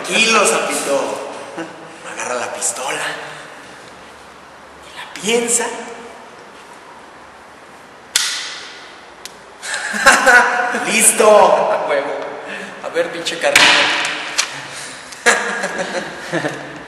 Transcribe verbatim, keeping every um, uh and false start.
tranquilo, sapito. Agarra la pistola y la piensa. ¡Listo! A huevo. A ver, pinche carnal.